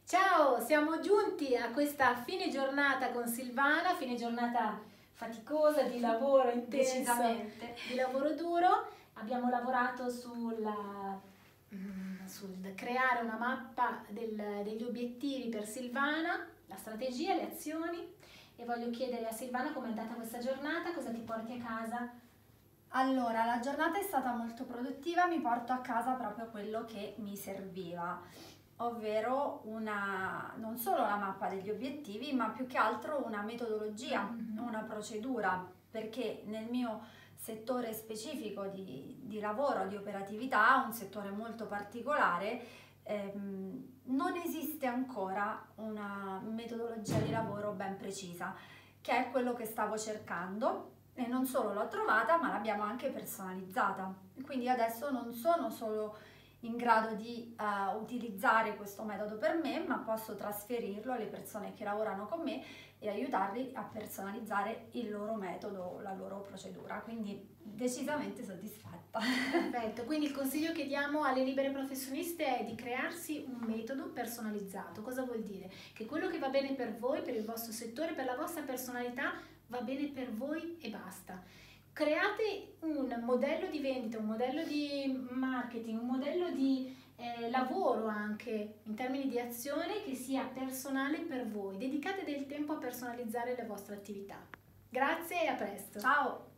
Ciao, siamo giunti a questa fine giornata con Silvana, fine giornata faticosa di lavoro intenso, Decisamente. di lavoro duro. Abbiamo lavorato sul creare una mappa degli obiettivi per Silvana, la strategia, le azioni, e voglio chiedere a Silvana com'è andata questa giornata, cosa ti porti a casa? Allora, la giornata è stata molto produttiva, mi porto a casa proprio quello che mi serviva, ovvero non solo la mappa degli obiettivi, ma più che altro una metodologia, una procedura, perché nel mio settore specifico di lavoro, di operatività, un settore molto particolare, non esiste ancora una metodologia di lavoro ben precisa, che è quello che stavo cercando. E non solo l'ho trovata, ma l'abbiamo anche personalizzata. Quindi adesso non sono solo in grado di utilizzare questo metodo per me, ma posso trasferirlo alle persone che lavorano con me e aiutarli a personalizzare il loro metodo, la loro procedura. Quindi decisamente soddisfatta. Perfetto, quindi il consiglio che diamo alle libere professioniste è di crearsi un metodo personalizzato. Cosa vuol dire? Che quello che va bene per voi, per il vostro settore, per la vostra personalità, va bene per voi e basta. Create un modello di vendita, un modello di marketing, un modello di lavoro anche in termini di azione che sia personale per voi. Dedicate del tempo a personalizzare le vostre attività. Grazie e a presto. Ciao!